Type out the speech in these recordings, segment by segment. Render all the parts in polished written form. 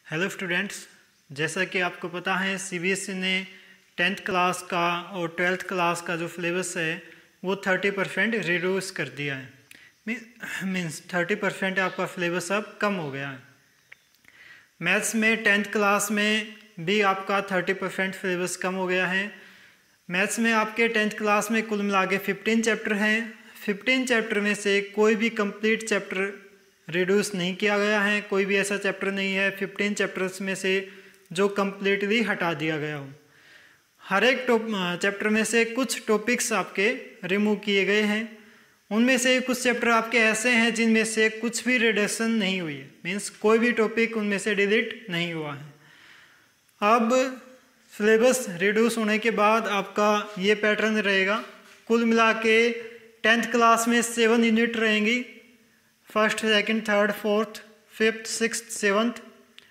Hello students, जैसा कि आपको पता है सीबीएसई ने 10th क्लास का और 12th क्लास का जो सिलेबस है वो 30% रिड्यूस कर दिया है। मीन्स 30% आपका सिलेबस अब कम हो गया है। मैथ्स में 10th क्लास में भी आपका 30% सिलेबस कम हो गया है। मैथ्स में आपके 10th क्लास में कुल मिला के 15 चैप्टर हैं। 15 चैप्टर में से कोई भी कंप्लीट चैप्टर रिड्यूस नहीं किया गया है। कोई भी ऐसा चैप्टर नहीं है 15 चैप्टर्स में से जो कम्प्लीटली हटा दिया गया हो। हर एक चैप्टर में से कुछ टॉपिक्स आपके रिमूव किए गए हैं। उनमें से कुछ चैप्टर आपके ऐसे हैं जिनमें से कुछ भी रिडक्शन नहीं हुई है, मीन्स कोई भी टॉपिक उनमें से डिलीट नहीं हुआ है। अब सिलेबस रिड्यूस होने के बाद आपका ये पैटर्न रहेगा। कुल मिला के 10th क्लास में 7 यूनिट रहेंगी, first, second, third, fourth, fifth, sixth, seventh,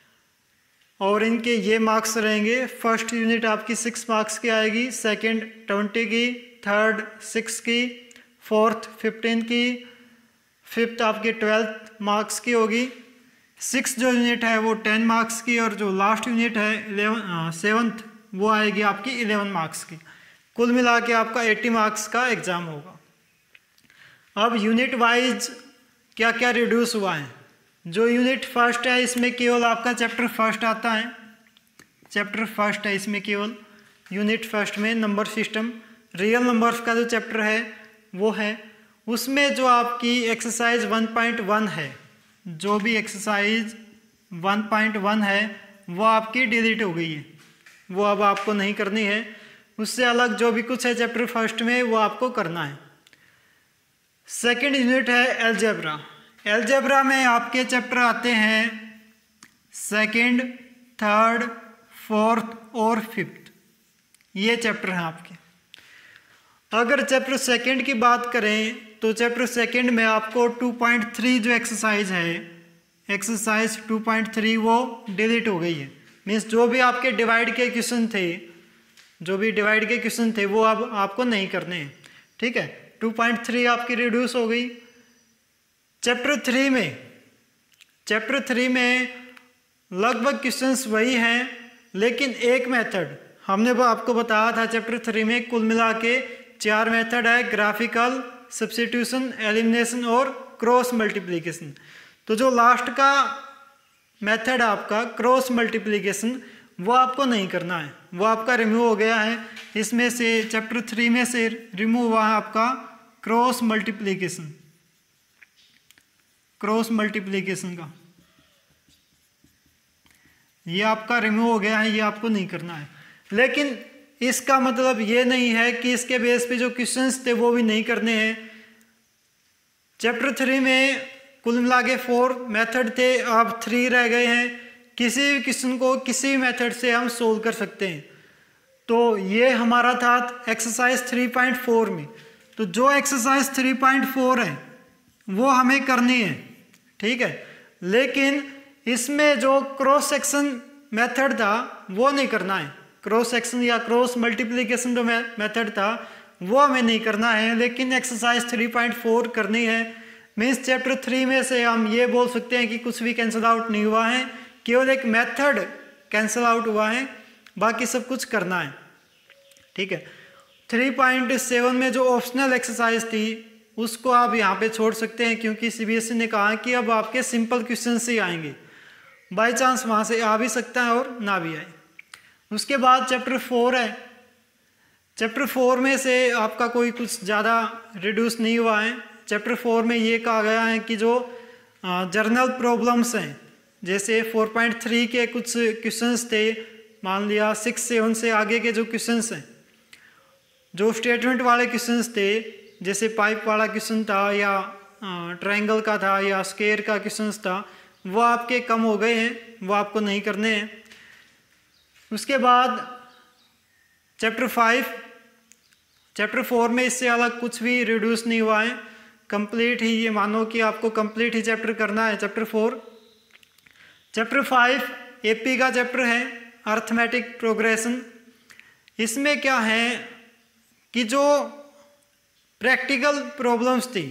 और इनके ये मार्क्स रहेंगे। फर्स्ट यूनिट आपकी 6 मार्क्स की आएगी, सेकंड 20 की, थर्ड 6 की, फोर्थ 15 की, फिफ्थ आपकी 12 मार्क्स की होगी। 6 जो यूनिट है वो 10 मार्क्स की, और जो लास्ट यूनिट है 7th वो आएगी आपकी 11 मार्क्स की। कुल मिला के आपका 80 मार्क्स का एग्ज़ाम होगा। अब यूनिट वाइज क्या क्या रिड्यूस हुआ है। जो यूनिट फर्स्ट है इसमें केवल आपका चैप्टर फर्स्ट आता है। चैप्टर फर्स्ट है इसमें केवल यूनिट फर्स्ट में नंबर सिस्टम, रियल नंबर्स का जो चैप्टर है वो है। उसमें जो आपकी एक्सरसाइज 1.1 है, जो भी एक्सरसाइज 1.1 है वो आपकी डिलीट हो गई है, वो अब आपको नहीं करनी है। उससे अलग जो भी कुछ है चैप्टर फर्स्ट में वो आपको करना है। सेकेंड यूनिट है एलजेब्रा। एलजेब्रा में आपके चैप्टर आते हैं सेकेंड, थर्ड, फोर्थ और फिफ्थ, ये चैप्टर हैं आपके। अगर चैप्टर सेकेंड की बात करें तो चैप्टर सेकेंड में आपको 2.3 जो एक्सरसाइज है, एक्सरसाइज 2.3 वो डिलीट हो गई है। मीन्स जो भी आपके डिवाइड के क्वेश्चन थे, जो भी डिवाइड के क्वेश्चन थे वो अब आपको नहीं करने हैं। ठीक है, 2.3 आपकी रिड्यूस हो गई। चैप्टर 3 में लगभग क्वेश्चंस वही हैं, लेकिन एक मेथड हमने आपको बताया था। चैप्टर 3 में कुल मिला के 4 मेथड है, ग्राफिकल, सब्स्टिट्यूशन, एलिमिनेशन और क्रॉस मल्टीप्लिकेशन। तो जो लास्ट का मेथड आपका क्रॉस मल्टीप्लिकेशन वो आपको नहीं करना है, वो आपका रिमूव हो गया है। इसमें से चैप्टर 3 में से रिमूव हुआ है आपका क्रॉस मल्टीप्लिकेशन, क्रॉस मल्टीप्लिकेशन का ये आपका रिमूव हो गया है, ये आपको नहीं करना है। लेकिन इसका मतलब ये नहीं है कि इसके बेस पे जो क्वेश्चंस थे वो भी नहीं करने हैं। चैप्टर 3 में कुल मिला के 4 मेथड थे, अब 3 रह गए हैं। किसी भी क्वेश्चन को किसी भी मेथड से हम सोल्व कर सकते हैं। तो ये हमारा था एक्सरसाइज 3.4 में। तो जो एक्सरसाइज 3.4 है वो हमें करनी है, ठीक है। लेकिन इसमें जो क्रॉस सेक्शन मेथड था वो नहीं करना है। क्रॉस सेक्शन या क्रॉस मल्टीप्लिकेशन जो मेथड था वो हमें नहीं करना है, लेकिन एक्सरसाइज 3.4 करनी है। मीन्स चैप्टर 3 में से हम ये बोल सकते हैं कि कुछ भी कैंसिल आउट नहीं हुआ है, केवल एक मेथड कैंसिल आउट हुआ है, बाकी सब कुछ करना है। ठीक है, 3.7 में जो ऑप्शनल एक्सरसाइज थी उसको आप यहाँ पे छोड़ सकते हैं, क्योंकि सीबीएसई ने कहा कि अब आपके सिंपल क्वेश्चन ही आएंगे। बाय चांस वहाँ से आ भी सकता है और ना भी आए। उसके बाद चैप्टर 4 है। चैप्टर 4 में से आपका कोई कुछ ज़्यादा रिड्यूस नहीं हुआ है। चैप्टर 4 में ये कहा गया है कि जो जर्नल प्रॉब्लम्स हैं, जैसे 4.3 के कुछ क्वेश्चंस थे, मान लिया 6, 7 से आगे के जो क्वेश्चंस हैं, जो स्टेटमेंट वाले क्वेश्चंस थे, जैसे पाइप वाला क्वेश्चन था या ट्रायंगल का था या स्क्वायर का क्वेश्चन था, वो आपके कम हो गए हैं, वो आपको नहीं करने हैं। उसके बाद चैप्टर 5, चैप्टर 4 में इससे अलग कुछ भी रिड्यूस नहीं हुआ है, कंप्लीट ही, ये मानो कि आपको कंप्लीट ही चैप्टर करना है चैप्टर 4। चैप्टर 5 एपी का चैप्टर है, अर्थमेटिक प्रोग्रेशन। इसमें क्या है कि जो प्रैक्टिकल प्रॉब्लम्स थी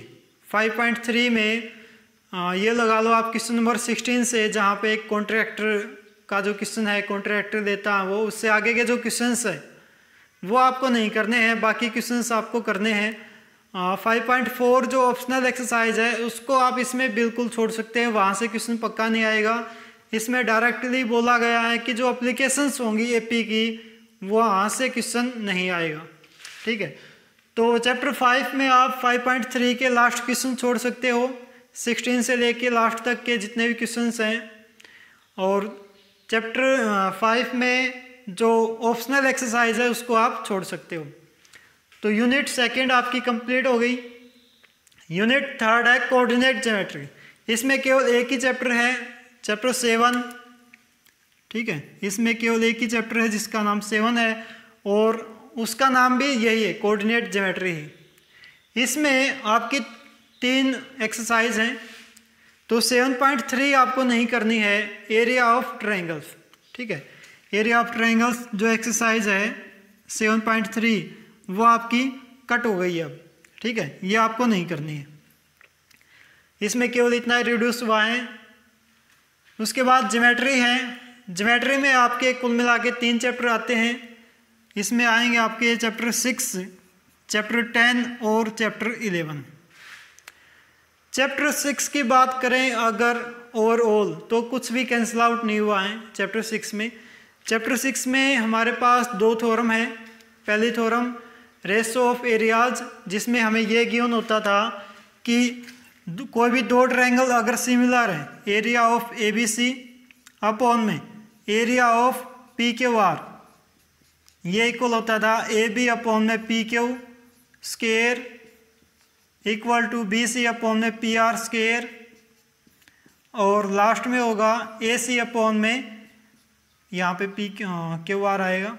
5.3 में ये लगा लो आप क्वेश्चन नंबर 16 से, जहाँ पे एक कॉन्ट्रैक्टर का जो क्वेश्चन है कॉन्ट्रैक्टर देता है वो, उससे आगे के जो क्वेश्चंस है वो आपको नहीं करने हैं, बाकी क्वेश्चंस आपको करने हैं। 5.4 जो ऑप्शनल एक्सरसाइज है उसको आप इसमें बिल्कुल छोड़ सकते हैं, वहाँ से क्वेश्चन पक्का नहीं आएगा। इसमें डायरेक्टली बोला गया है कि जो एप्लीकेशंस होंगी एपी की वो वहाँ से क्वेश्चन नहीं आएगा, ठीक है। तो चैप्टर 5 में आप 5.3 के लास्ट क्वेश्चन छोड़ सकते हो, 16 से लेके लास्ट तक के जितने भी क्वेश्चंस हैं। और चैप्टर 5 में जो ऑप्शनल एक्सरसाइज है उसको आप छोड़ सकते हो। तो यूनिट सेकंड आपकी कंप्लीट हो गई। यूनिट थर्ड है कोऑर्डिनेट ज्योमेट्री। इसमें केवल एक ही चैप्टर है, चैप्टर 7, ठीक है। इसमें केवल एक ही चैप्टर है जिसका नाम 7 है और उसका नाम भी यही है, कोऑर्डिनेट ज्योमेट्री ही। इसमें आपकी 3 एक्सरसाइज हैं। तो 7.3 आपको नहीं करनी है, एरिया ऑफ ट्रायंगल्स, ठीक है। एरिया ऑफ ट्रायंगल्स जो एक्सरसाइज है 7.3 वो आपकी कट हो गई है अब, ठीक है, ये आपको नहीं करनी है। इसमें केवल इतना रिड्यूस हुआ है। उसके बाद ज्योमेट्री है। ज्योमेट्री में आपके कुल मिला के 3 चैप्टर आते हैं। इसमें आएंगे आपके चैप्टर 6, चैप्टर 10 और चैप्टर 11। चैप्टर 6 की बात करें अगर ओवरऑल तो कुछ भी कैंसिल आउट नहीं हुआ है चैप्टर 6 में। चैप्टर 6 में हमारे पास 2 थ्योरम है। पहली थ्योरम रेशो ऑफ एरियाज, जिसमें हमें यह गिवन होता था कि कोई भी 2 ट्रायंगल अगर सिमिलर है, area of A B C upon में area of P Q R, ये इक्वल होता था ए बी अपॉन में P Q square equal to B C upon में पी आर स्क्वायर, और लास्ट में होगा ए सी अपॉन में यहाँ पे पी क्यू आर आएगा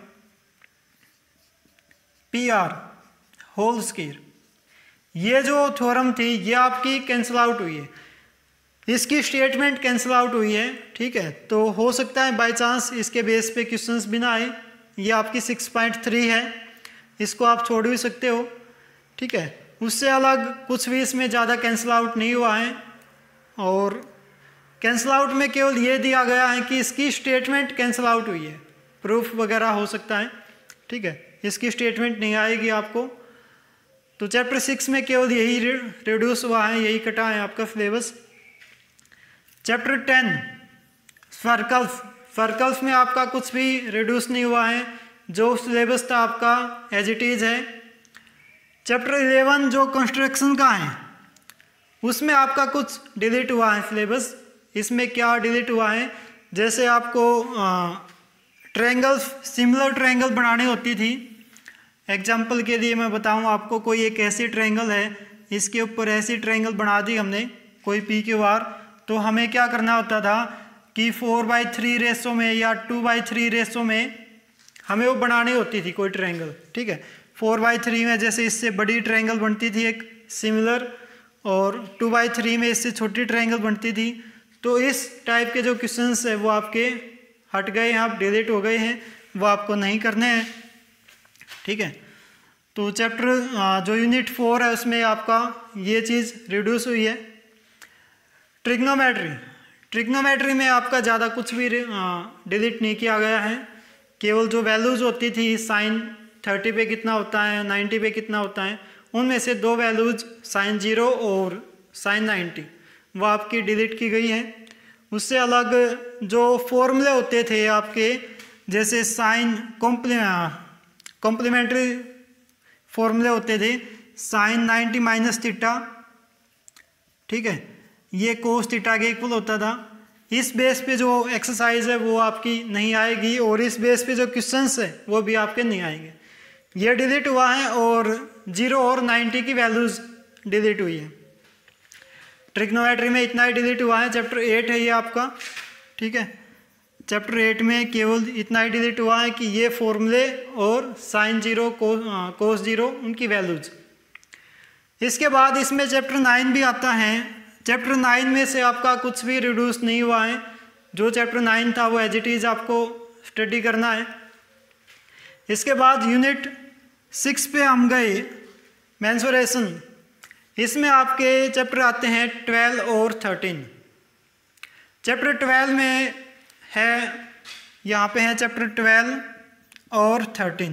पी आर होल स्क्वायर। ये जो थ्योरम थी ये आपकी कैंसिल आउट हुई है, इसकी स्टेटमेंट कैंसिल आउट हुई है, ठीक है। तो हो सकता है बाय चांस इसके बेस पे क्वेश्चंस भी ना आए। ये आपकी 6.3 है, इसको आप छोड़ भी सकते हो, ठीक है। उससे अलग कुछ भी इसमें ज़्यादा कैंसिल आउट नहीं हुआ है। और कैंसिल आउट में केवल ये दिया गया है कि इसकी स्टेटमेंट कैंसिल आउट हुई है, प्रूफ वगैरह हो सकता है, ठीक है। इसकी स्टेटमेंट नहीं आएगी आपको। तो चैप्टर 6 में केवल यही रिड्यूस हुआ है, यही कटा है आपका सिलेबस। चैप्टर 10 सर्कल्स, सर्कल्स में आपका कुछ भी रिड्यूस नहीं हुआ है, जो सिलेबस था आपका एज इट इज़ है। चैप्टर 11 जो कंस्ट्रक्शन का है उसमें आपका कुछ डिलीट हुआ है सिलेबस। इसमें क्या डिलीट हुआ है, जैसे आपको ट्रायंगल्स, सिमिलर ट्रायंगल बनानी होती थी। एग्जाम्पल के लिए मैं बताऊं आपको, कोई एक ऐसी ट्रायंगल है, इसके ऊपर ऐसी ट्रायंगल बना दी हमने कोई पी क्यू आर, तो हमें क्या करना होता था कि 4/3 रेशो में या 2/3 रेशो में हमें वो बनानी होती थी कोई ट्रायंगल, ठीक है। 4/3 में जैसे इससे बड़ी ट्रायंगल बनती थी एक सिमिलर, और 2/3 में इससे छोटी ट्रायंगल बनती थी। तो इस टाइप के जो क्वेश्चंस है वो आपके हट गए हैं, आप डिलीट हो गए हैं, वो आपको नहीं करने हैं, ठीक है। तो चैप्टर जो यूनिट 4 है उसमें आपका ये चीज़ रिड्यूस हुई है। ट्रिग्नोमेट्री, ट्रिग्नोमेट्री में आपका ज़्यादा कुछ भी डिलीट नहीं किया गया है, केवल जो वैल्यूज़ होती थी साइन 30 पे कितना होता है, 90 पे कितना होता है, उनमें से 2 वैल्यूज साइन 0 और साइन 90 वो आपकी डिलीट की गई है। उससे अलग जो फॉर्मूले होते थे आपके, जैसे साइन कॉम्प्लीमेंट्री फॉर्मूले होते थे, साइन 90 माइनस थीटा, ठीक है, ये कोस थीटा के इक्वल होता था। इस बेस पे जो एक्सरसाइज है वो आपकी नहीं आएगी, और इस बेस पे जो क्वेश्चंस है वो भी आपके नहीं आएंगे। ये डिलीट हुआ है, और 0 और 90 की वैल्यूज डिलीट हुई है। ट्रिग्नोमेट्री में इतना ही डिलीट हुआ है। चैप्टर 8 है ये आपका, ठीक है। चैप्टर 8 में केवल इतना ही डिलीट हुआ है कि ये फॉर्मूले और साइन 0 कोस 0 उनकी वैल्यूज। इसके बाद इसमें चैप्टर 9 भी आता है। चैप्टर 9 में से आपका कुछ भी रिड्यूस नहीं हुआ है, जो चैप्टर 9 था वो एज इट इज़ आपको स्टडी करना है। इसके बाद यूनिट 6 पे हम गए, मेंसुरेशन। इसमें आपके चैप्टर आते हैं 12 और 13। चैप्टर 12 में है यहाँ पे है चैप्टर 12 और 13।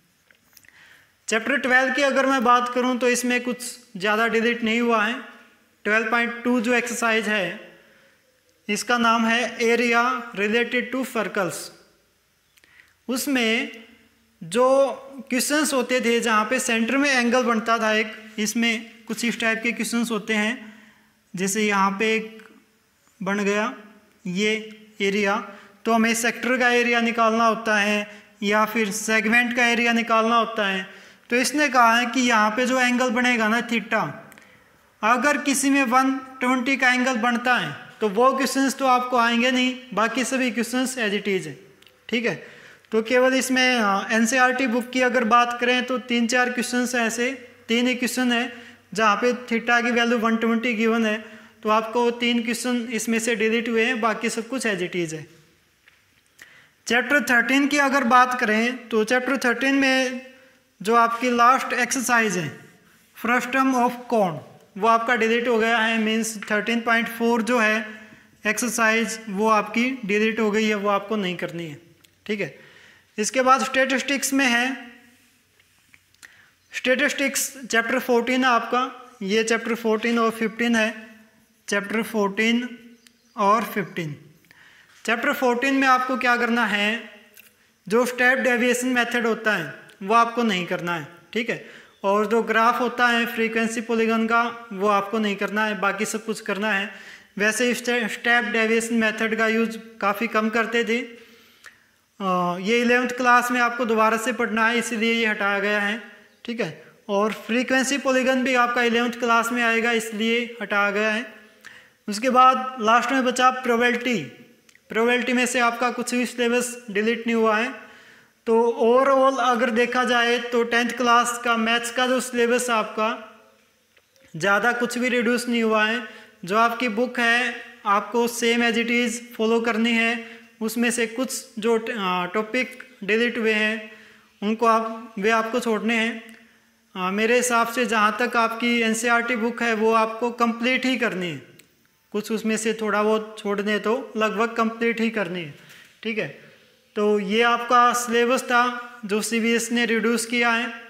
चैप्टर 12 की अगर मैं बात करूँ तो इसमें कुछ ज़्यादा डिलीट नहीं हुआ है। 12.2 जो एक्सरसाइज है इसका नाम है एरिया रिलेटेड टू सर्कल्स। उसमें जो क्वेश्चंस होते थे जहाँ पे सेंटर में एंगल बनता था एक, इसमें कुछ इस टाइप के क्वेश्चंस होते हैं। जैसे यहाँ पे एक बन गया ये एरिया, तो हमें सेक्टर का एरिया निकालना होता है या फिर सेगमेंट का एरिया निकालना होता है। तो इसने कहा है कि यहाँ पे जो एंगल बनेगा ना थीटा, अगर किसी में 120 का एंगल बनता है तो वो क्वेश्चंस तो आपको आएंगे नहीं, बाकी सभी क्वेश्चंस एज इट इज है। ठीक है, तो केवल इसमें एनसीईआरटी बुक की अगर बात करें तो 3-4 क्वेश्चंस ऐसे, 3 ही क्वेश्चन है जहाँ पे थीटा की वैल्यू 120 गिवन है, तो आपको 3 क्वेश्चन इसमें से डिलीट हुए हैं, बाकी सब कुछ एज इट इज है। चैप्टर 13 की अगर बात करें तो चैप्टर 13 में जो आपकी लास्ट एक्सरसाइज है फ्रस्टम ऑफ कोण, वो आपका डिलीट हो गया है। मीन्स 13.4 जो है एक्सरसाइज वो आपकी डिलीट हो गई है, वो आपको नहीं करनी है। ठीक है, इसके बाद स्टैटिस्टिक्स में है, स्टैटिस्टिक्स चैप्टर 14 है आपका। ये चैप्टर 14 और 15 है, चैप्टर 14 और 15। चैप्टर 14 में आपको क्या करना है, जो स्टेप डेविएशन मेथड होता है वो आपको नहीं करना है। ठीक है, और जो ग्राफ होता है फ्रीक्वेंसी पॉलीगॉन का वो आपको नहीं करना है, बाकी सब कुछ करना है। वैसे स्टेप डेविएशन मेथड का यूज़ काफ़ी कम करते थे, ये 11th क्लास में आपको दोबारा से पढ़ना है इसलिए ये हटाया गया है। ठीक है, और फ्रीक्वेंसी पॉलीगॉन भी आपका 11th क्लास में आएगा इसलिए हटाया गया है। उसके बाद लास्ट में बचा प्रोबेबिलिटी। प्रोबेबिलिटी में से आपका कुछ भी सिलेबस डिलीट नहीं हुआ है। तो ओवरऑल अगर देखा जाए तो 10th क्लास का मैथ्स का जो सिलेबस आपका ज़्यादा कुछ भी रिड्यूस नहीं हुआ है। जो आपकी बुक है आपको same as it is follow करनी है। उसमें से कुछ जो टॉपिक डिलीट हुए हैं उनको वे आपको छोड़ने हैं। मेरे हिसाब से जहाँ तक आपकी एनसीईआरटी बुक है वो आपको कंप्लीट ही करनी है, कुछ उसमें से थोड़ा बहुत छोड़ दें तो लगभग कंप्लीट ही करनी है। ठीक है, तो ये आपका सिलेबस था जो सीबीएसई ने रिड्यूस किया है।